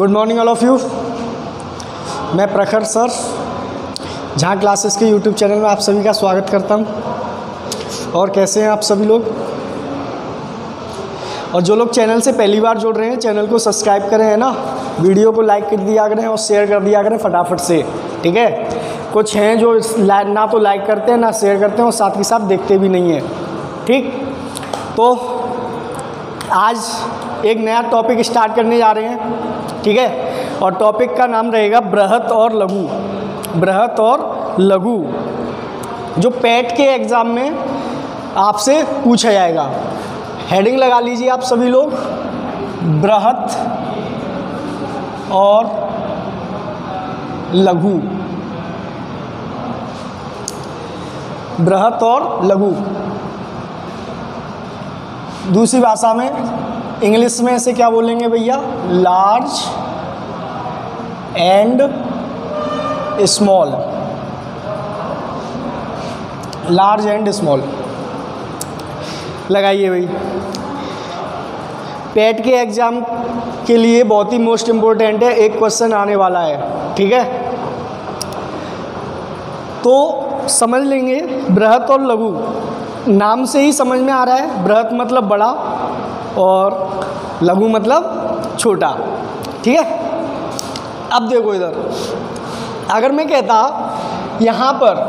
Good morning all of you. मैं Prakhar sir जहाँ classes के यूट्यूब चैनल में आप सभी का स्वागत करता हूँ। और कैसे हैं आप सभी लोग? और जो लोग चैनल से पहली बार जुड़ रहे हैं, चैनल को सब्सक्राइब करें, है ना। वीडियो को लाइक कर दिया करें और शेयर कर दिया करें फटाफट से, ठीक है। कुछ हैं जो ना तो लाइक करते हैं ना शेयर करते हैं और साथ ही साथ देखते भी नहीं हैं, ठीक। तो आज एक नया टॉपिक स्टार्ट करने जा रहे हैं, ठीक है। और टॉपिक का नाम रहेगा बृहत और लघु। बृहत और लघु जो पैट के एग्ज़ाम में आपसे पूछा जाएगा। हेडिंग लगा लीजिए आप सभी लोग, बृहत और लघु। बृहत और लघु दूसरी भाषा में, इंग्लिश में इसे क्या बोलेंगे भैया? Large and small. Large and small लगाइए भाई। पैट के एग्ज़ाम के लिए बहुत ही मोस्ट इम्पोर्टेंट है, एक क्वेश्चन आने वाला है, ठीक है। तो समझ लेंगे बृहत और लघु, नाम से ही समझ में आ रहा है। बृहत मतलब बड़ा और लघु मतलब छोटा, ठीक है। अब देखो इधर, अगर मैं कहता यहाँ पर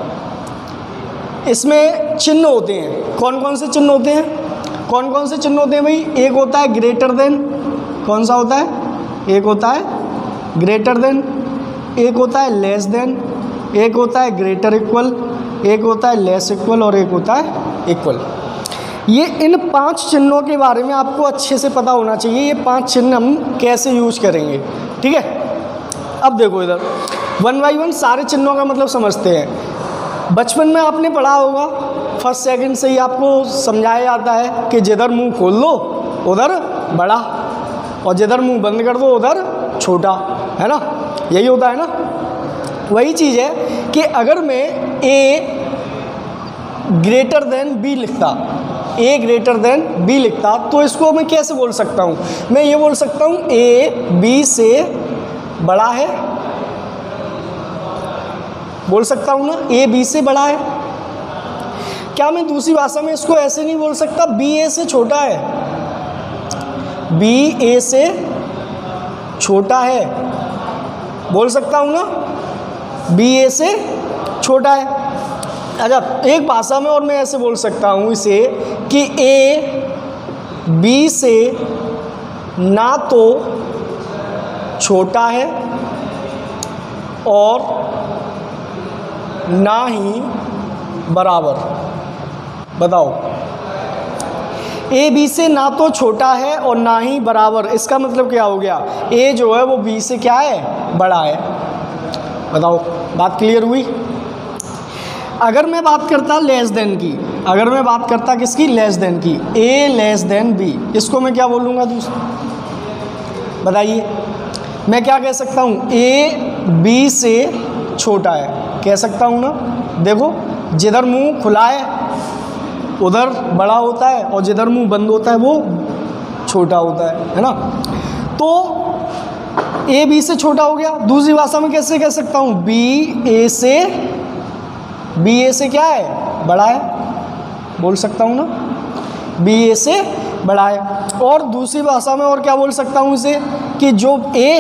इसमें चिन्ह होते हैं, कौन कौन से चिन्ह होते हैं? कौन कौन से चिन्ह होते हैं भाई? एक होता है ग्रेटर देन, कौन सा होता है? एक होता है ग्रेटर देन, एक होता है लेस देन, एक होता है ग्रेटर इक्वल, एक होता है लेस इक्वल और एक होता है इक्वल। ये इन 5 चिन्हों के बारे में आपको अच्छे से पता होना चाहिए। ये 5 चिन्ह हम कैसे यूज करेंगे, ठीक है। अब देखो इधर, वन बाई वन सारे चिन्हों का मतलब समझते हैं। बचपन में आपने पढ़ा होगा, फर्स्ट सेकंड से ही आपको समझाया जाता है कि जिधर मुंह खोल दो उधर बड़ा और जिधर मुंह बंद कर दो उधर छोटा, है ना। यही होता है ना। वही चीज़ है कि अगर मैं ए ग्रेटर देन बी लिखता, ए ग्रेटर देन बी लिखता, तो इसको मैं कैसे बोल सकता हूँ? मैं ये बोल सकता हूँ ए बी से बड़ा है, बोल सकता हूँ ना, ए बी से बड़ा है। क्या मैं दूसरी भाषा में इसको ऐसे नहीं बोल सकता बी ए से छोटा है? बी ए से छोटा है, बोल सकता हूँ ना, बी ए से छोटा है। अच्छा, एक भाषा में और मैं ऐसे बोल सकता हूँ इसे कि ए बी से ना तो छोटा है और ना ही बराबर। बताओ, ए बी से ना तो छोटा है और ना ही बराबर, इसका मतलब क्या हो गया? ए जो है वो बी से क्या है? बड़ा है। बताओ, बात क्लियर हुई? अगर मैं बात करता लेस देन की, अगर मैं बात करता किसकी? लेस देन की, ए लेस देन बी, इसको मैं क्या बोलूँगा दूसरा? बताइए, मैं क्या कह सकता हूँ? ए बी से छोटा है, कह सकता हूँ ना। देखो, जिधर मुंह खुला है उधर बड़ा होता है और जिधर मुंह बंद होता है वो छोटा होता है ना। तो ए बी से छोटा हो गया। दूसरी भाषा में कैसे कह सकता हूँ? बी ए से क्या है? बड़ा है, बोल सकता हूँ ना, बी ए से बड़ा है। और दूसरी भाषा में और क्या बोल सकता हूँ इसे कि जो ए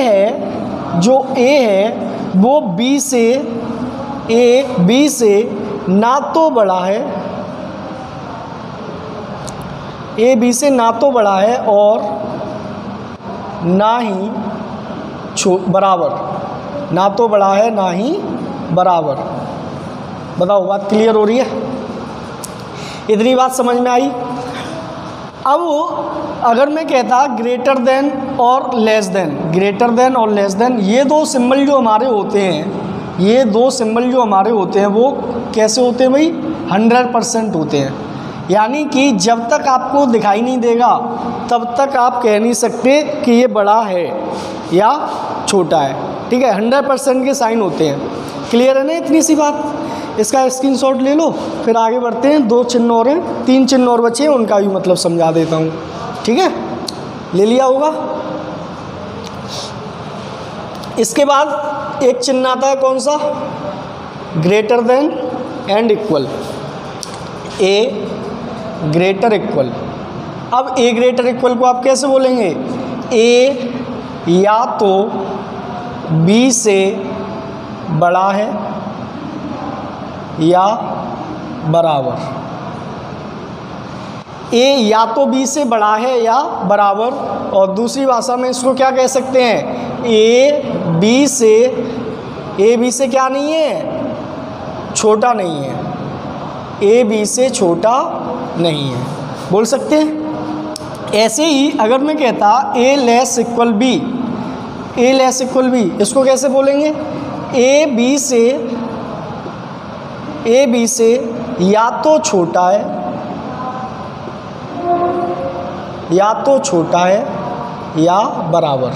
है वो बी से, ए बी से ना तो बड़ा है, ए बी से ना तो बड़ा है और ना ही बराबर, ना तो बड़ा है ना ही बराबर। बताओ, बात क्लियर हो रही है? इतनी बात समझ में आई? अब अगर मैं कहता ग्रेटर देन और लेस देन, ग्रेटर देन और लेस देन, ये दो सिंबल जो हमारे होते हैं, ये दो सिंबल जो हमारे होते हैं वो कैसे होते हैं भाई? 100% होते हैं। यानी कि जब तक आपको दिखाई नहीं देगा तब तक आप कह नहीं सकते कि ये बड़ा है या छोटा है, ठीक है। 100% के साइन होते हैं। क्लियर है ना इतनी सी बात? इसका स्क्रीनशॉट ले लो, फिर आगे बढ़ते हैं। 2 चिन्ह और हैं, 3 चिन्ह और बचे हैं, उनका भी मतलब समझा देता हूँ, ठीक है। ले लिया होगा। इसके बाद एक चिन्ह आता है कौन सा, greater than and equal, A greater equal. अब ए ग्रेटर इक्वल को आप कैसे बोलेंगे, ए या तो बी से बड़ा है या बराबर, ए या तो बी से बड़ा है या बराबर। और दूसरी भाषा में इसको क्या कह सकते हैं, ए बी से क्या नहीं है, छोटा नहीं है, ए बी से छोटा नहीं है, बोल सकते हैं। ऐसे ही अगर मैं कहता A less equal B, A less equal B, इसको कैसे बोलेंगे, ए बी से या तो छोटा है या बराबर।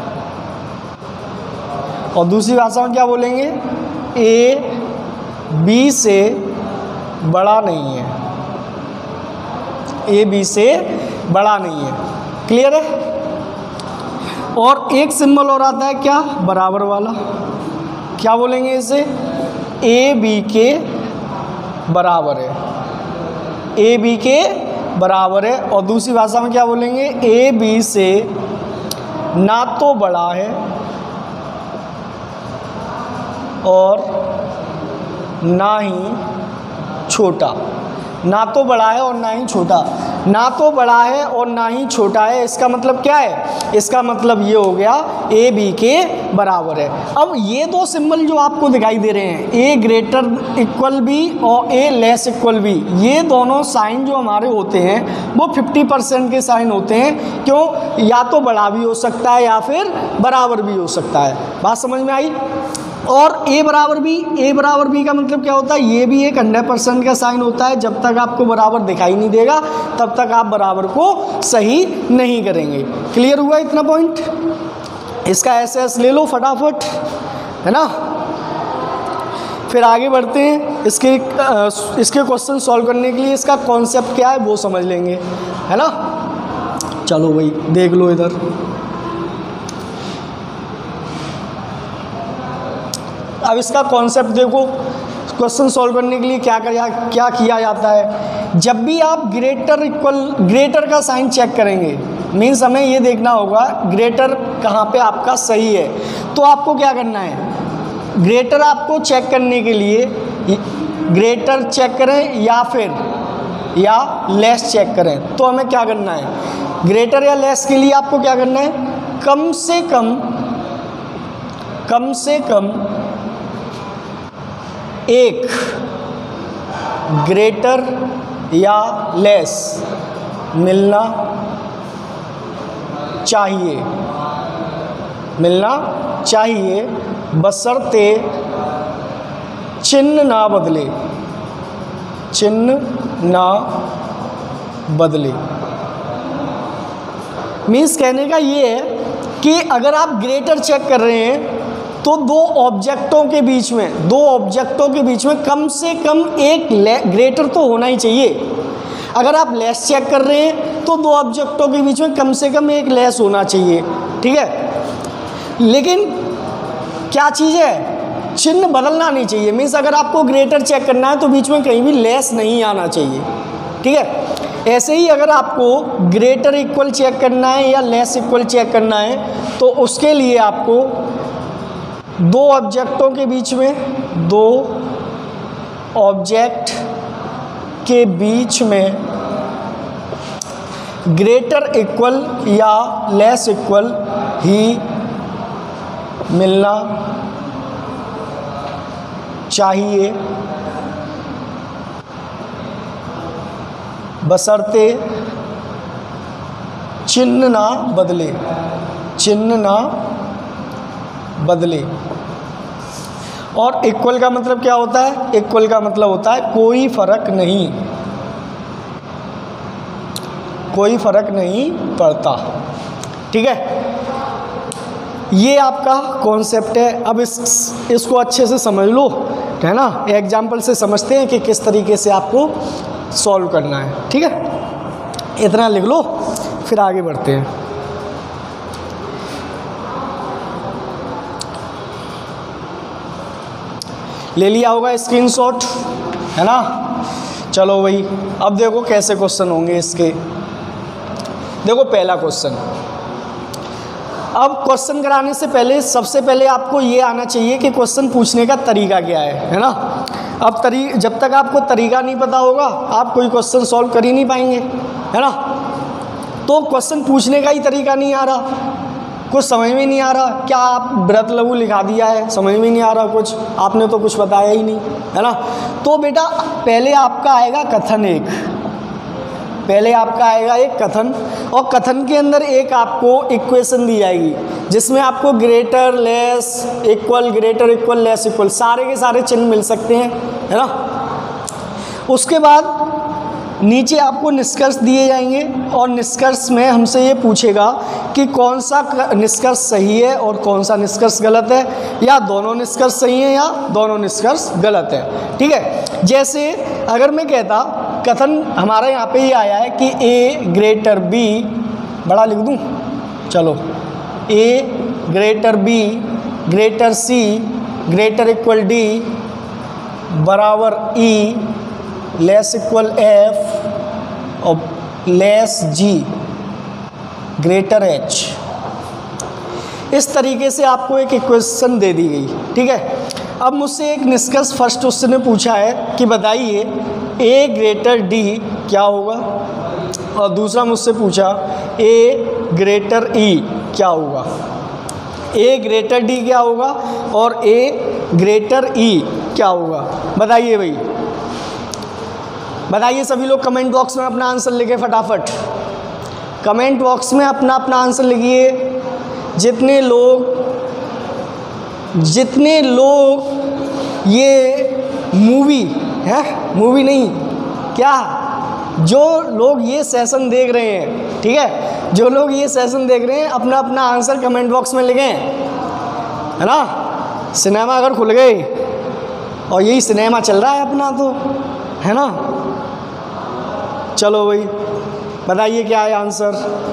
और दूसरी भाषा में क्या बोलेंगे, ए बी से बड़ा नहीं है, ए बी से बड़ा नहीं है। क्लियर है। और एक सिंबल और आता है क्या, बराबर वाला, क्या बोलेंगे इसे, ए बी के बराबर है, ए बी के बराबर है। और दूसरी भाषा में क्या बोलेंगे, ए बी से ना तो बड़ा है और ना ही छोटा, ना तो बड़ा है और ना ही छोटा, ना तो बड़ा है और ना ही छोटा है। इसका मतलब क्या है, इसका मतलब ये हो गया ए बी के बराबर है। अब ये दो सिंबल जो आपको दिखाई दे रहे हैं, ए ग्रेटर इक्वल बी और ए लेस इक्वल बी, ये दोनों साइन जो हमारे होते हैं वो 50% के साइन होते हैं। क्यों, या तो बड़ा भी हो सकता है या फिर बराबर भी हो सकता है। बात समझ में आई। और ए बराबर बी का मतलब क्या होता है, ये भी एक 100% का साइन होता है। जब तक आपको बराबर दिखाई नहीं देगा तब तक आप बराबर को सही नहीं करेंगे। क्लियर हुआ इतना पॉइंट। इसका एस ले लो फटाफट, है ना। फिर आगे बढ़ते हैं। इसके क्वेश्चन सॉल्व करने के लिए इसका कॉन्सेप्ट क्या है वो समझ लेंगे, है ना। चलो भाई देख लो इधर। अब इसका कॉन्सेप्ट देखो। क्वेश्चन सॉल्व करने के लिए क्या किया जाता है, जब भी आप ग्रेटर का साइन चेक करेंगे, मीन्स हमें ये देखना होगा ग्रेटर कहाँ पे आपका सही है, तो आपको क्या करना है, ग्रेटर आपको चेक करने के लिए ग्रेटर चेक करें या लेस चेक करें। तो हमें क्या करना है, ग्रेटर या लेस के लिए आपको क्या करना है, कम से कम एक ग्रेटर या लेस मिलना चाहिए बशर्ते चिन्ह ना बदले। मीन्स कहने का ये है कि अगर आप ग्रेटर चेक कर रहे हैं तो दो ऑब्जेक्टों के बीच में कम से कम एक ग्रेटर तो होना ही चाहिए। अगर आप लेस चेक कर रहे हैं तो दो ऑब्जेक्टों के बीच में कम से कम एक लेस होना चाहिए, ठीक है। लेकिन क्या चीज़ है, चिन्ह बदलना नहीं चाहिए। मीन्स अगर आपको ग्रेटर चेक करना है तो बीच में कहीं भी लेस नहीं आना चाहिए, ठीक है। ऐसे ही अगर आपको ग्रेटर इक्वल चेक करना है या लेस इक्वल चेक करना है तो उसके लिए आपको दो ऑब्जेक्टों के बीच में ग्रेटर इक्वल या लेस इक्वल ही मिलना चाहिए बशर्ते चिन्ह ना बदले। और इक्वल का मतलब क्या होता है, इक्वल का मतलब होता है कोई फर्क नहीं पड़ता, ठीक है। ये आपका कॉन्सेप्ट है। अब इसको अच्छे से समझ लो, है ना। एग्जाम्पल से समझते हैं कि किस तरीके से आपको सॉल्व करना है, ठीक है। इतना लिख लो फिर आगे बढ़ते हैं। ले लिया होगा स्क्रीनशॉट, है ना। चलो भाई अब देखो कैसे क्वेश्चन होंगे इसके। देखो पहला क्वेश्चन, अब क्वेश्चन कराने से पहले सबसे पहले आपको ये आना चाहिए कि क्वेश्चन पूछने का तरीका क्या है ना। अब जब तक आपको तरीका नहीं पता होगा आप कोई क्वेश्चन सॉल्व कर ही नहीं पाएंगे, है ना। तो क्वेश्चन पूछने का ही तरीका नहीं आ रहा, कुछ समझ में नहीं आ रहा, क्या आप व्रत लघु लिखा दिया है, समझ में नहीं आ रहा कुछ, आपने तो कुछ बताया ही नहीं, है ना। तो बेटा पहले आपका आएगा कथन, पहले आपका आएगा एक कथन, और कथन के अंदर एक आपको इक्वेशन दी जाएगी जिसमें आपको greater less equal, greater equal, less equal सारे के सारे चिन्ह मिल सकते हैं, है ना। उसके बाद नीचे आपको निष्कर्ष दिए जाएंगे और निष्कर्ष में हमसे ये पूछेगा कि कौन सा निष्कर्ष सही है और कौन सा निष्कर्ष गलत है, या दोनों निष्कर्ष सही हैं या दोनों निष्कर्ष गलत है, ठीक है। जैसे अगर मैं कहता कथन हमारा यहाँ पे ये आया है कि A ग्रेटर B, बड़ा लिख दूँ, चलो, A greater B greater C greater equal D बराबर E लेस इक्वल F और लेस G ग्रेटर H। इस तरीके से आपको एक इक्वेशन दे दी गई, ठीक है। अब मुझसे एक निष्कर्ष फर्स्ट उसने पूछा है कि बताइए A ग्रेटर D क्या होगा, और दूसरा मुझसे पूछा A ग्रेटर E क्या होगा। A ग्रेटर D क्या होगा और A ग्रेटर E क्या होगा, बताइए भाई, बताइए सभी लोग कमेंट बॉक्स में अपना आंसर लिखे फटाफट, कमेंट बॉक्स में अपना अपना आंसर लिखिए। जितने लोग ये मूवी है, मूवी नहीं क्या, जो लोग ये सेशन देख रहे हैं, ठीक है, जो लोग ये सेशन देख रहे हैं अपना अपना आंसर कमेंट बॉक्स में लिखें, है ना। सिनेमा अगर खुल गए और यही सिनेमा चल रहा है अपना तो, है ना। चलो भाई बताइए क्या है आंसर।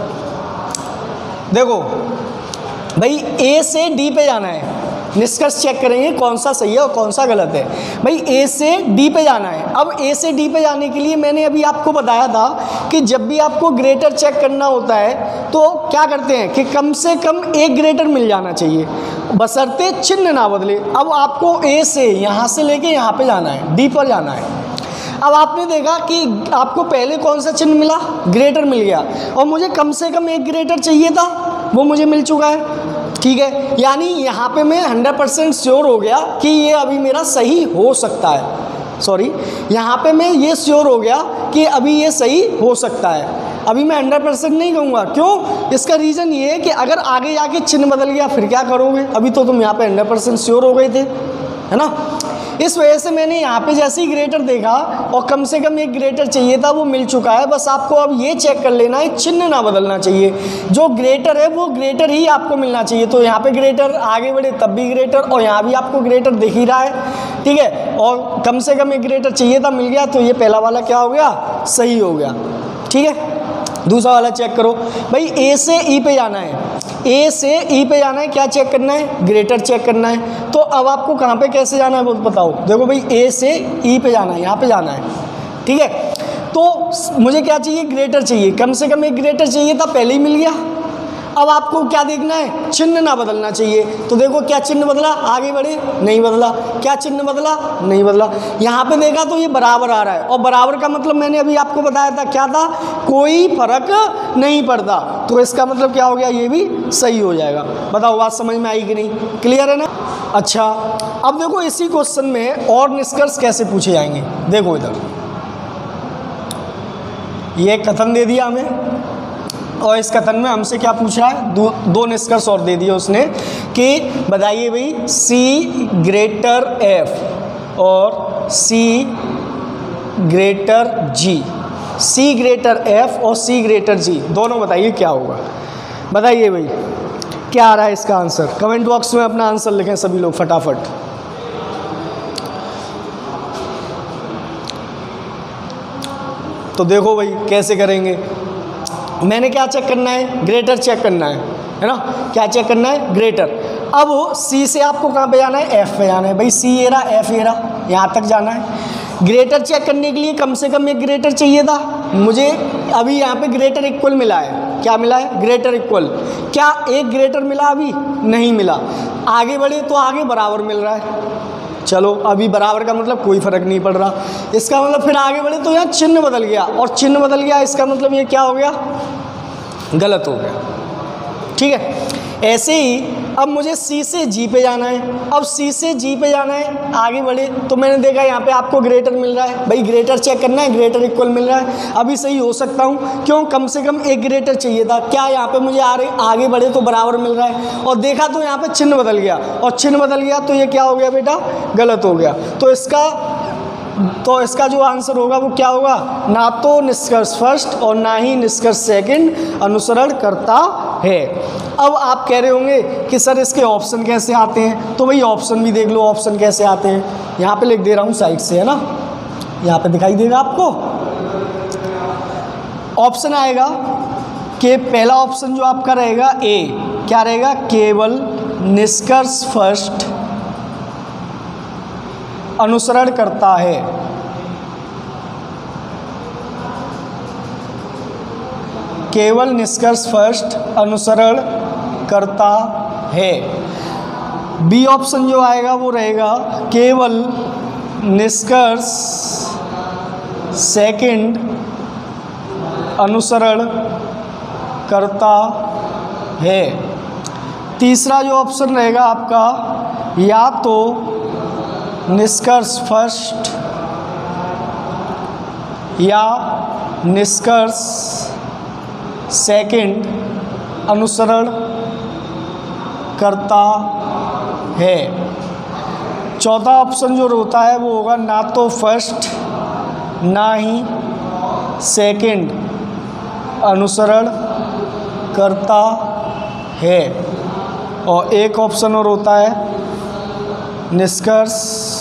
देखो भाई A से D पे जाना है, निष्कर्ष चेक करेंगे कौन सा सही है और कौन सा गलत है। भाई A से D पे जाना है। अब A से D पे जाने के लिए मैंने अभी आपको बताया था कि जब भी आपको ग्रेटर चेक करना होता है तो क्या करते हैं कि कम से कम एक ग्रेटर मिल जाना चाहिए, बशर्ते चिन्ह ना बदले। अब आपको A से यहाँ से लेके यहाँ पे जाना है, D पर जाना है। अब आपने देखा कि आपको पहले कौन सा चिन्ह मिला, ग्रेटर मिल गया, और मुझे कम से कम एक ग्रेटर चाहिए था, वो मुझे मिल चुका है, ठीक है। यानी यहाँ पे मैं 100% श्योर हो गया कि ये अभी मेरा सही हो सकता है, सॉरी, यहाँ पे मैं ये श्योर हो गया कि अभी ये सही हो सकता है। अभी मैं 100% नहीं कहूँगा, क्यों, इसका रीज़न ये है कि अगर आगे जाके चिन्ह बदल गया फिर क्या करोगे। अभी तो तुम यहाँ पे 100% श्योर हो गए थे, है ना। इस वजह से मैंने यहाँ पे जैसे ही ग्रेटर देखा और कम से कम एक ग्रेटर चाहिए था, वो मिल चुका है। बस आपको अब ये चेक कर लेना है, चिन्ह ना बदलना चाहिए, जो ग्रेटर है वो ग्रेटर ही आपको मिलना चाहिए। तो यहाँ पे ग्रेटर, आगे बढ़े तब भी ग्रेटर, और यहाँ भी आपको ग्रेटर दिख ही रहा है, ठीक है। और कम से कम एक ग्रेटर चाहिए था, मिल गया, तो ये पहला वाला क्या हो गया, सही हो गया, ठीक है। दूसरा वाला चेक करो भाई, A से E पे जाना है, A से E पे जाना है, क्या चेक करना है, ग्रेटर चेक करना है। तो अब आपको कहाँ पे कैसे जाना है वो बताओ। देखो भाई A से E पे जाना है, यहाँ पे जाना है, ठीक है। तो मुझे क्या चाहिए, ग्रेटर चाहिए, कम से कम एक ग्रेटर चाहिए था, पहले ही मिल गया। अब आपको क्या देखना है, चिन्ह ना बदलना चाहिए। तो देखो क्या चिन्ह बदला, आगे बढ़े, नहीं बदला, क्या चिन्ह बदला, नहीं बदला। यहाँ पे देखा तो ये बराबर आ रहा है, और बराबर का मतलब मैंने अभी आपको बताया था क्या था, कोई फर्क नहीं पड़ता। तो इसका मतलब क्या हो गया, ये भी सही हो जाएगा। बताओ बात समझ में आई कि नहीं, क्लियर है ना। अच्छा अब देखो इसी क्वेश्चन में और निष्कर्ष कैसे पूछे जाएंगे। देखो इधर ये कथन दे दिया हमें, और इस कथन में हमसे क्या पूछ रहा है, दो निष्कर्ष और दे दिए उसने कि बताइए भाई C ग्रेटर F और C greater G, C greater F और C ग्रेटर G दोनों बताइए क्या होगा। बताइए भाई क्या आ रहा है इसका आंसर, कमेंट बॉक्स में अपना आंसर लिखें सभी लोग फटाफट। तो देखो भाई कैसे करेंगे, मैंने क्या चेक करना है, ग्रेटर चेक करना है ना। क्या चेक करना है, ग्रेटर। अब सी से आपको कहाँ पे जाना है, एफ पे जाना है। भाई सी ये रहा, एफ ये रहा, यहाँ तक जाना है। ग्रेटर चेक करने के लिए कम से कम एक ग्रेटर चाहिए था मुझे। अभी यहाँ पे ग्रेटर इक्वल मिला है, क्या मिला है, ग्रेटर इक्वल। क्या एक ग्रेटर मिला, अभी नहीं मिला। आगे बढ़े तो आगे बराबर मिल रहा है। चलो अभी बराबर का मतलब कोई फर्क नहीं पड़ रहा, इसका मतलब फिर आगे बढ़े तो यहाँ चिन्ह बदल गया, और चिन्ह बदल गया इसका मतलब ये क्या हो गया, गलत हो गया। ठीक है, ऐसे ही अब मुझे सी से जी पे जाना है। अब सी से जी पे जाना है, आगे बढ़े तो मैंने देखा यहाँ पे आपको ग्रेटर मिल रहा है। भाई ग्रेटर चेक करना है, ग्रेटर इक्वल मिल रहा है। अभी सही हो सकता हूँ, क्यों, कम से कम एक ग्रेटर चाहिए था। क्या यहाँ पे मुझे आगे बढ़े तो बराबर मिल रहा है, और देखा तो यहाँ पे चिन्ह बदल गया, और चिन्ह बदल गया तो ये क्या हो गया बेटा, गलत हो गया। तो इसका जो आंसर होगा वो क्या होगा, ना तो निष्कर्ष फर्स्ट और ना ही निष्कर्ष सेकंड अनुसरण करता है। अब आप कह रहे होंगे कि सर इसके ऑप्शन कैसे आते हैं, तो भाई ऑप्शन भी देख लो, ऑप्शन कैसे आते हैं। यहाँ पे लिख दे रहा हूँ साइड से, है ना, यहाँ पे दिखाई देगा आपको। ऑप्शन आएगा कि पहला ऑप्शन जो आपका रहेगा ए, क्या रहेगा, केवल निष्कर्ष फर्स्ट अनुसरण करता है। केवल निष्कर्ष फर्स्ट अनुसरण करता है। बी ऑप्शन जो आएगा वो रहेगा केवल निष्कर्ष सेकंड अनुसरण करता है। तीसरा जो ऑप्शन रहेगा आपका, या तो निष्कर्ष फर्स्ट या निष्कर्ष सेकंड अनुसरण करता है। चौथा ऑप्शन जो होता है वो होगा ना तो फर्स्ट ना ही सेकंड अनुसरण करता है। और एक ऑप्शन और होता है निष्कर्ष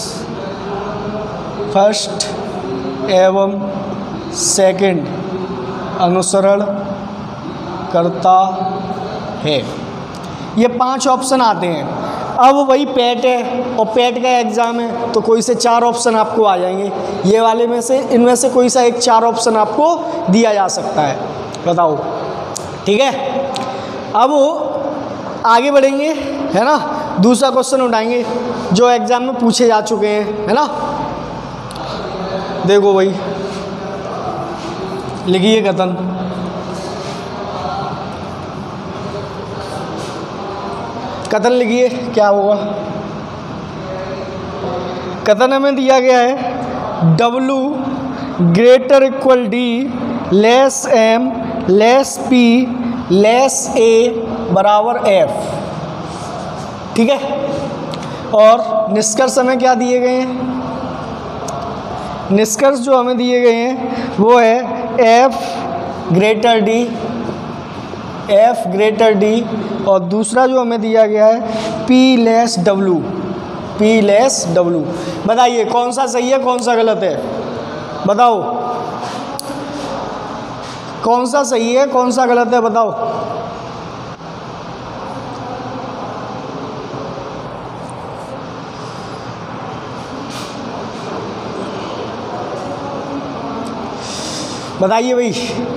फर्स्ट एवं सेकंड अनुसरण करता है। ये 5 ऑप्शन आते हैं। अब वही पेट है और पेट का एग्ज़ाम है, तो कोई से 4 ऑप्शन आपको आ जाएंगे। ये वाले में से, इनमें से कोई सा एक 4 ऑप्शन आपको दिया जा सकता है, बताओ। ठीक है, अब आगे बढ़ेंगे, है ना। दूसरा क्वेश्चन उठाएंगे जो एग्ज़ाम में पूछे जा चुके हैं, है ना। देखो भाई, लिखिए कथन। कथन लिखिए, क्या होगा। कथन हमें दिया गया है W greater equal D less M less P less A बराबर F। ठीक है, और निष्कर्ष हमें क्या दिए गए हैं, निष्कर्ष जो हमें दिए गए हैं वो है F greater D, F greater D, और दूसरा जो हमें दिया गया है P less W, P less W। बताइए कौन सा सही है कौन सा गलत है, बताओ कौन सा सही है कौन सा गलत है, बताओ। बताइए भाई।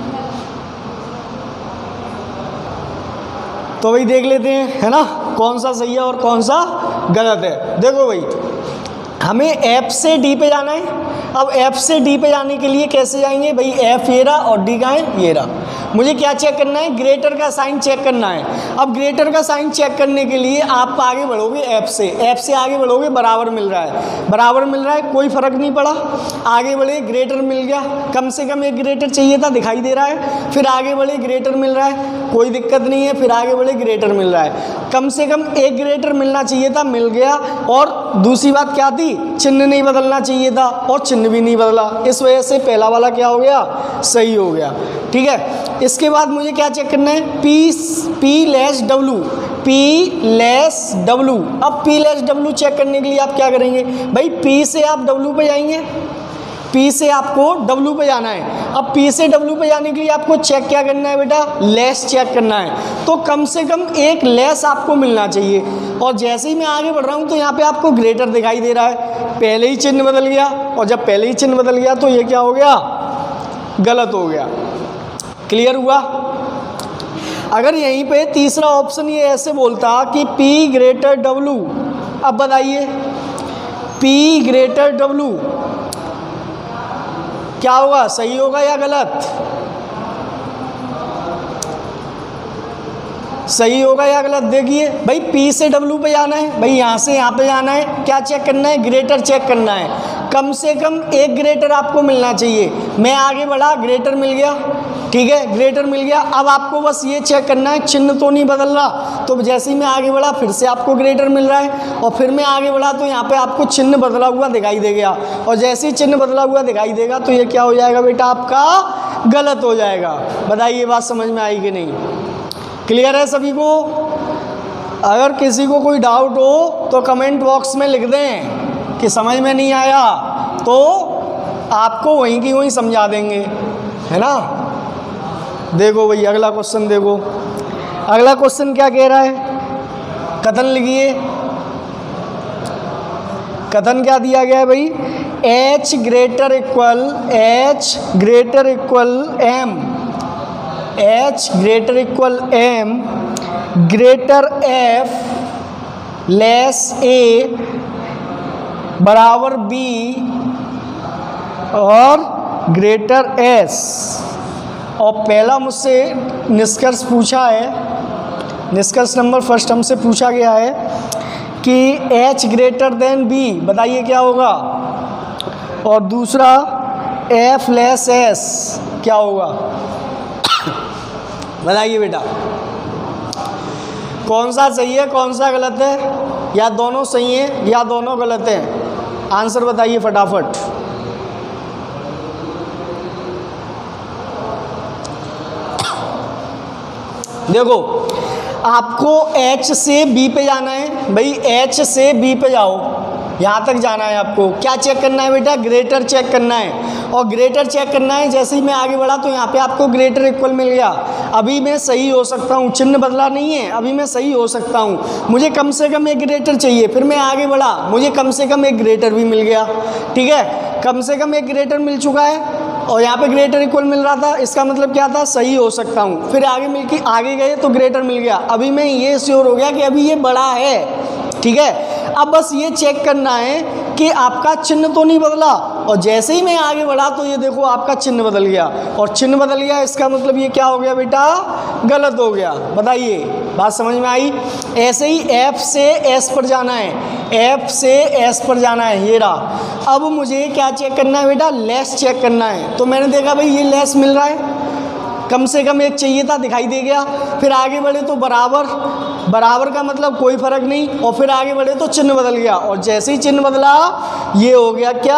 तो भाई देख लेते हैं, है ना, कौन सा सही है और कौन सा गलत है। देखो भाई, हमें F से D पे जाना है। अब F से D पे जाने के लिए कैसे जाएंगे भाई, F ये रहा और D कहाँ है, ये रहा। मुझे क्या चेक करना है, ग्रेटर का साइन चेक करना है। अब ग्रेटर का साइन चेक करने के लिए आप आगे बढ़ोगे F से आगे बढ़ोगे, बराबर मिल रहा है, बराबर मिल रहा है, कोई फर्क नहीं पड़ा। आगे बढ़े, ग्रेटर मिल गया, कम से कम एक ग्रेटर चाहिए था, दिखाई दे रहा है। फिर आगे बढ़े, ग्रेटर मिल रहा है, कोई दिक्कत नहीं है। फिर आगे बढ़े, ग्रेटर मिल रहा है, कम से कम एक ग्रेटर मिलना चाहिए था, मिल गया। और दूसरी बात क्या थी, चिन्ह नहीं बदलना चाहिए था, और चिन्ह भी नहीं बदला। इस वजह से पहला वाला क्या हो गया, सही हो गया। ठीक है, इसके बाद मुझे क्या चेक करना है, P less W, P less W। अब P लेस W चेक करने के लिए आप क्या करेंगे भाई, P से आप W पे जाएंगे, P से आपको W पे जाना है। अब P से W पे जाने के लिए आपको चेक क्या करना है बेटा, लेस चेक करना है। तो कम से कम एक लेस आपको मिलना चाहिए। और जैसे ही मैं आगे बढ़ रहा हूँ तो यहाँ पे आपको ग्रेटर दिखाई दे रहा है, पहले ही चिन्ह बदल गया। और जब पहले ही चिन्ह बदल गया तो ये क्या हो गया, गलत हो गया। क्लियर हुआ। अगर यहीं पे तीसरा ऑप्शन ये ऐसे बोलता कि P ग्रेटर W, अब बताइए P ग्रेटर W क्या होगा, सही होगा या गलत, सही होगा या गलत। देखिए भाई P से W पे जाना है, भाई यहाँ से यहाँ पे जाना है, क्या चेक करना है, ग्रेटर चेक करना है। कम से कम एक ग्रेटर आपको मिलना चाहिए। मैं आगे बढ़ा, ग्रेटर मिल गया, ठीक है, ग्रेटर मिल गया। अब आपको बस ये चेक करना है चिन्ह तो नहीं बदल रहा। तो जैसे ही मैं आगे बढ़ा फिर से आपको ग्रेटर मिल रहा है, और फिर मैं आगे बढ़ा तो यहाँ पे आपको चिन्ह बदला हुआ दिखाई देगा। और जैसे ही चिन्ह बदला हुआ दिखाई देगा तो ये क्या हो जाएगा बेटा, आपका गलत हो जाएगा। बताइए बात समझ में आई कि नहीं, क्लियर है सभी को। अगर किसी को कोई डाउट हो तो कमेंट बॉक्स में लिख दें कि समझ में नहीं आया, तो आपको वहीं की वहीं समझा देंगे, है ना। देखो भाई अगला क्वेश्चन देखो, अगला क्वेश्चन क्या कह रहा है, कथन लिखिए। कथन क्या दिया गया है भाई, H greater equal M, H greater equal M, greater F less A बराबर B और ग्रेटर S। और पहला मुझसे निष्कर्ष पूछा है, निष्कर्ष नंबर फर्स्ट हमसे पूछा गया है कि H ग्रेटर देन B, बताइए क्या होगा। और दूसरा F लेस S क्या होगा, बताइए बेटा। कौन सा सही है कौन सा गलत है, या दोनों सही है या दोनों गलत हैं, आंसर बताइए फटाफट। देखो आपको H से B पे जाना है, भाई H से B पे जाओ, यहाँ तक जाना है आपको। क्या चेक करना है बेटा, ग्रेटर चेक करना है। और ग्रेटर चेक करना है, जैसे ही मैं आगे बढ़ा तो यहाँ पे आपको ग्रेटर इक्वल मिल गया। अभी मैं सही हो सकता हूँ, चिन्ह बदला नहीं है, अभी मैं सही हो सकता हूँ। मुझे कम से कम एक ग्रेटर चाहिए, फिर मैं आगे बढ़ा, मुझे कम से कम एक ग्रेटर भी मिल गया, ठीक है। कम से कम एक ग्रेटर मिल चुका है और यहाँ पे ग्रेटर इक्वल मिल रहा था, इसका मतलब क्या था, सही हो सकता हूँ। फिर आगे गए तो ग्रेटर मिल गया। अभी मैं ये श्योर हो गया कि अभी ये बड़ा है, ठीक है। अब बस ये चेक करना है कि आपका चिन्ह तो नहीं बदला। और जैसे ही मैं आगे बढ़ा तो ये देखो आपका चिन्ह बदल गया, और चिन्ह बदल गया इसका मतलब ये क्या हो गया बेटा, गलत हो गया। बताइए बात समझ में आई। ऐसे ही F से S पर जाना है, F से S पर जाना है, ये रहा। अब मुझे क्या चेक करना है बेटा, लेस चेक करना है। तो मैंने देखा भाई ये लेस मिल रहा है, कम से कम एक चाहिए था, दिखाई दे गया। फिर आगे बढ़े तो बराबर, बराबर का मतलब कोई फर्क नहीं। और फिर आगे बढ़े तो चिन्ह बदल गया, और जैसे ही चिन्ह बदला ये हो गया क्या,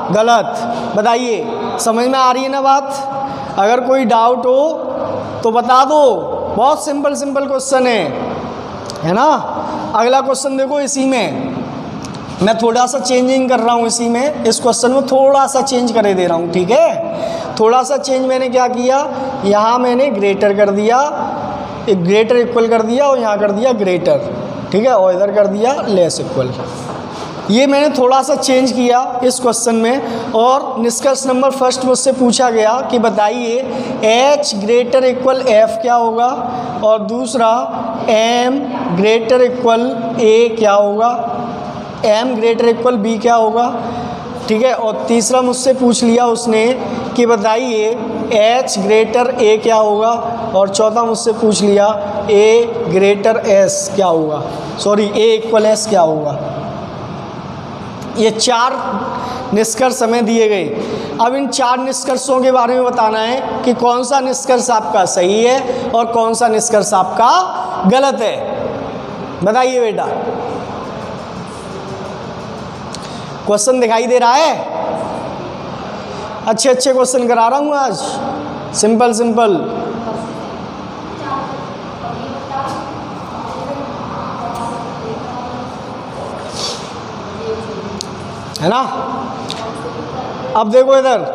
गलत। बताइए समझ में आ रही है ना बात। अगर कोई डाउट हो तो बता दो, बहुत सिंपल सिंपल क्वेश्चन है ना। अगला क्वेश्चन देखो, इसी में मैं थोड़ा सा चेंजिंग कर रहा हूँ, इसी में इस क्वेश्चन में थोड़ा सा चेंज कर दे रहा हूँ, ठीक है। थोड़ा सा चेंज मैंने क्या किया, यहाँ मैंने ग्रेटर कर दिया, एक ग्रेटर इक्वल कर दिया, और यहाँ कर दिया ग्रेटर, ठीक है, और इधर कर दिया लेस इक्वल। ये मैंने थोड़ा सा चेंज किया इस क्वेश्चन में। और निष्कर्ष नंबर फर्स्ट मुझसे पूछा गया कि बताइए H ग्रेटर इक्वल F क्या होगा, और दूसरा M ग्रेटर इक्वल A क्या होगा, M ग्रेटर इक्वल B क्या होगा, ठीक है। और तीसरा मुझसे पूछ लिया उसने कि बताइए H ग्रेटर A क्या होगा, और चौथा मुझसे पूछ लिया A ग्रेटर S क्या होगा, सॉरी A इक्वल S क्या होगा। ये 4 निष्कर्ष हमें दिए गए। अब इन 4 निष्कर्षों के बारे में बताना है कि कौन सा निष्कर्ष आपका सही है और कौन सा निष्कर्ष आपका गलत है। बताइए बेटा, क्वेश्चन दिखाई दे रहा है। अच्छे अच्छे क्वेश्चन करा रहा हूँ आज, सिंपल सिंपल। है ना। अब देखो इधर,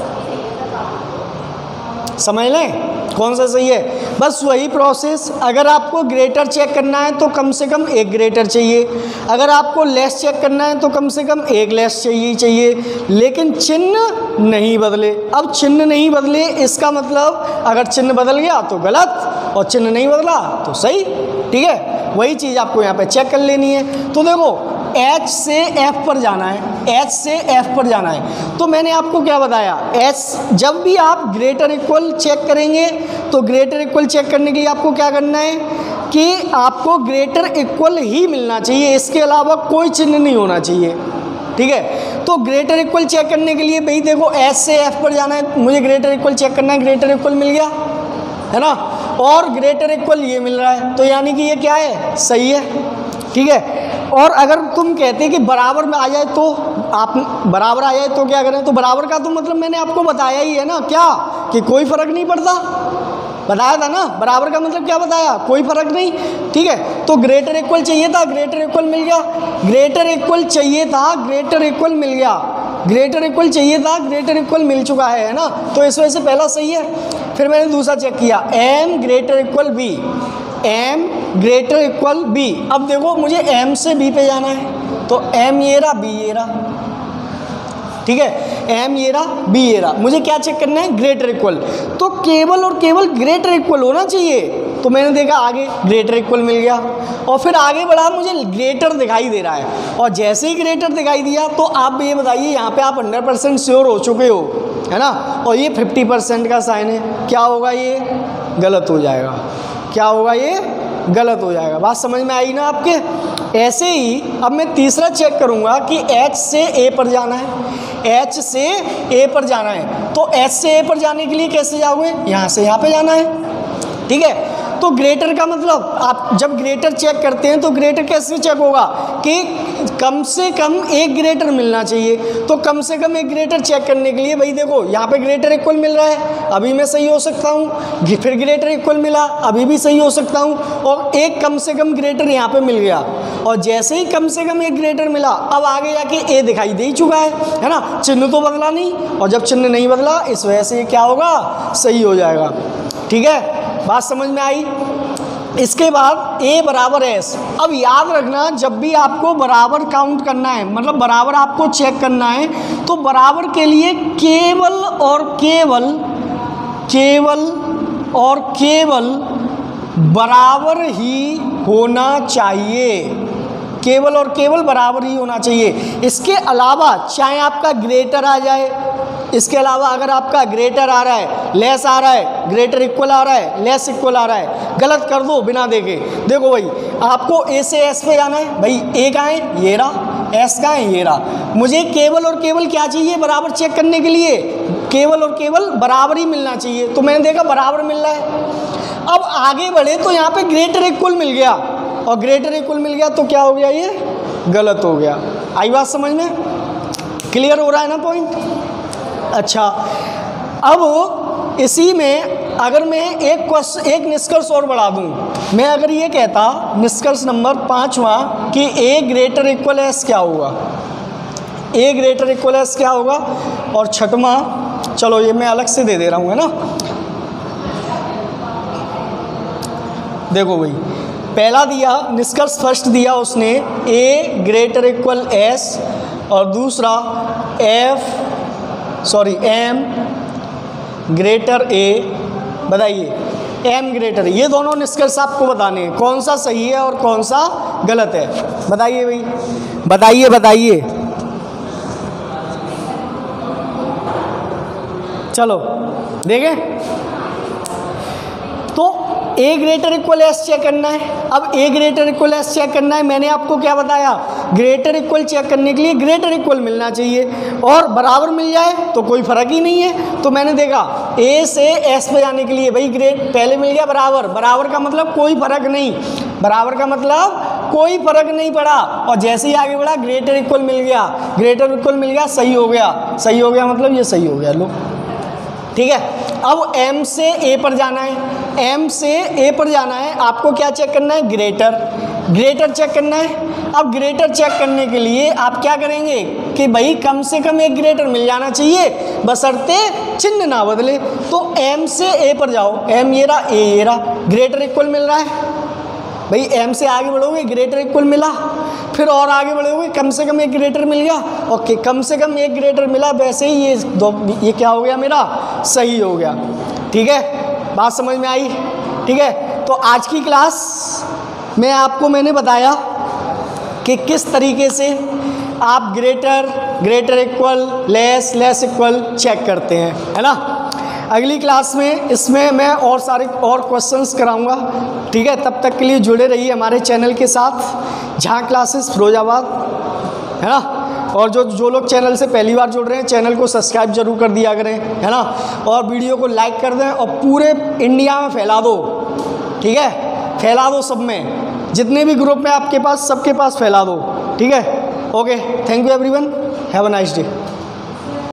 समझ लें कौन सा सही है। बस वही प्रोसेस, अगर आपको ग्रेटर चेक करना है तो कम से कम एक ग्रेटर चाहिए, अगर आपको लेस चेक करना है तो कम से कम एक लेस चाहिए, लेकिन चिन्ह नहीं बदले। अब चिन्ह नहीं बदले इसका मतलब अगर चिन्ह बदल गया तो गलत और चिन्ह नहीं बदला तो सही। ठीक है, वही चीज़ आपको यहाँ पे चेक कर लेनी है। तो देखो H से F पर जाना है, H से F पर जाना है। तो मैंने आपको क्या बताया, H जब भी आप ग्रेटर इक्वल चेक करेंगे तो ग्रेटर इक्वल चेक करने के लिए आपको क्या करना है कि आपको ग्रेटर इक्वल ही मिलना चाहिए, इसके अलावा कोई चिन्ह नहीं होना चाहिए। ठीक है, तो ग्रेटर इक्वल चेक करने के लिए भाई देखो H से F पर जाना है, मुझे ग्रेटर इक्वल चेक करना है, ग्रेटर इक्वल मिल गया है ना, और ग्रेटर इक्वल ये मिल रहा है, तो यानी कि ये क्या है, सही है। ठीक है, और अगर तुम कहते कि बराबर में आ जाए तो आप बराबर आ जाए तो क्या करें, तो बराबर का तो मतलब मैंने आपको बताया ही है ना, क्या कि कोई फर्क नहीं पड़ता, बताया था ना। बराबर का मतलब क्या बताया, कोई फर्क नहीं। ठीक है, तो ग्रेटर इक्वल चाहिए था, ग्रेटर इक्वल मिल गया, ग्रेटर इक्वल चाहिए था, ग्रेटर इक्वल मिल गया, ग्रेटर इक्वल चाहिए था, ग्रेटर इक्वल मिल चुका है ना, तो इस वजह से पहला सही है। फिर मैंने दूसरा चेक किया, m greater equal b, m greater equal b। अब देखो मुझे m से b पे जाना है, तो m ये रहा, b ये रहा। ठीक है, m ये रहा, b ये रहा, मुझे क्या चेक करना है, ग्रेटर इक्वल। तो केवल और केवल ग्रेटर इक्वल होना चाहिए, तो मैंने देखा आगे ग्रेटर इक्वल मिल गया, और फिर आगे बढ़ा, मुझे ग्रेटर दिखाई दे रहा है, और जैसे ही ग्रेटर दिखाई दिया तो आप ये बताइए यहाँ पे आप 100% श्योर हो चुके हो, है ना, और ये 50% का साइन है, क्या होगा, ये गलत हो जाएगा, क्या होगा, ये गलत हो जाएगा। बात समझ में आई ना आपके। ऐसे ही अब मैं तीसरा चेक करूँगा कि H से A पर जाना है, H से A पर जाना है, तो H से A पर जाने के लिए कैसे जाओगे, यहाँ से यहाँ पे जाना है। ठीक है, तो ग्रेटर का मतलब आप जब ग्रेटर चेक करते हैं तो ग्रेटर कैसे चेक होगा कि कम से कम एक ग्रेटर मिलना चाहिए, तो कम से कम एक ग्रेटर चेक करने के लिए भाई देखो यहाँ पे ग्रेटर इक्वल मिल रहा है, अभी मैं सही हो सकता हूँ, फिर ग्रेटर इक्वल मिला, अभी भी सही हो सकता हूँ, और एक कम से कम ग्रेटर यहाँ पे मिल गया, और जैसे ही कम से कम एक ग्रेटर मिला अब आगे जाके ए दिखाई दे ही चुका है ना, चिन्ह तो बदला नहीं, और जब चिन्ह नहीं बदला इस वजह से क्या होगा, सही हो जाएगा। ठीक है, बात समझ में आई। इसके बाद a बराबर s। अब याद रखना जब भी आपको बराबर काउंट करना है, मतलब बराबर आपको चेक करना है, तो बराबर के लिए केवल और केवल बराबर ही होना चाहिए, केवल और केवल बराबर ही होना चाहिए। इसके अलावा चाहे आपका ग्रेटर आ जाए, इसके अलावा अगर आपका ग्रेटर आ रहा है, लेस आ रहा है, ग्रेटर इक्वल आ रहा है, लेस इक्वल आ रहा है, गलत कर दो बिना देखे। देखो भाई आपको ए से एस पे जाना है, भाई ए का है ये रहा, एस का है ये रहा, मुझे केवल और केवल क्या चाहिए, बराबर चेक करने के लिए केवल और केवल बराबर ही मिलना चाहिए, तो मैंने देखा बराबर मिल रहा है। अब आगे बढ़े तो यहाँ पे ग्रेटर इक्वल मिल गया, और ग्रेटर इक्वल मिल गया तो क्या हो गया, ये गलत हो गया। आई बात समझ में, क्लियर हो रहा है ना पॉइंट। अच्छा, अब इसी में अगर मैं एक निष्कर्ष और बढ़ा दूं, मैं अगर ये कहता निष्कर्ष नंबर 5वां कि a ग्रेटर इक्वल एस क्या होगा, a ग्रेटर इक्वल एस क्या होगा, और छठवां, चलो ये मैं अलग से दे दे रहा हूँ, है ना। देखो भाई पहला दिया निष्कर्ष फर्स्ट दिया उसने a ग्रेटर इक्वल एस, और दूसरा m ग्रेटर a, बताइए m ग्रेटर, ये दोनों निष्कर्ष आपको बताने हैं, कौन सा सही है और कौन सा गलत है, बताइए भाई, बताइए। चलो देखें, तो a greater equal S check करना है। अब a greater equal S check करना है, मैंने आपको क्या बताया, ग्रेटर इक्वल चेक करने के लिए ग्रेटर इक्वल मिलना चाहिए, और बराबर मिल जाए तो कोई फर्क ही नहीं है। तो मैंने देखा a से s पे जाने के लिए भाई पहले मिल गया बराबर, बराबर का मतलब कोई फर्क नहीं, बराबर का मतलब कोई फर्क नहीं पड़ा, और जैसे ही आगे बढ़ा ग्रेटर इक्वल मिल गया, ग्रेटर इक्वल मिल गया, सही हो गया, सही हो गया मतलब ये सही हो गया। लो ठीक है, अब m से a पर जाना है, m से a पर जाना है, आपको क्या चेक करना है, ग्रेटर, ग्रेटर चेक करना है। अब ग्रेटर चेक करने के लिए आप क्या करेंगे कि भाई कम से कम एक ग्रेटर मिल जाना चाहिए, बशर्ते चिन्ह ना बदले। तो m से a पर जाओ, m ये रहा, a ये रहा, ग्रेटर इक्वल मिल रहा है भाई। m से आगे बढ़ोगे ग्रेटर इक्वल मिला, फिर और आगे बढ़ोगे कम से कम एक ग्रेटर मिल गया। ओके, कम से कम एक ग्रेटर मिला, वैसे ही ये क्या हो गया मेरा, सही हो गया। ठीक है, बात समझ में आई? ठीक है, तो आज की क्लास में आपको मैंने बताया कि किस तरीके से आप greater equal, less equal check करते हैं, है ना। अगली क्लास में इसमें मैं और सारे और क्वेश्चंस कराऊंगा। ठीक है, तब तक के लिए जुड़े रहिए हमारे चैनल के साथ, जहाँ क्लासेस फिरोजाबाद, है ना। और जो लोग चैनल से पहली बार जुड़ रहे हैं, चैनल को सब्सक्राइब जरूर कर दिया करें, है ना। और वीडियो को लाइक कर दें और पूरे इंडिया में फैला दो। ठीक है, फैला दो सब में, जितने भी ग्रुप में आपके पास, सबके पास फैला दो। ठीक है, okay, thank you everyone, have a nice day.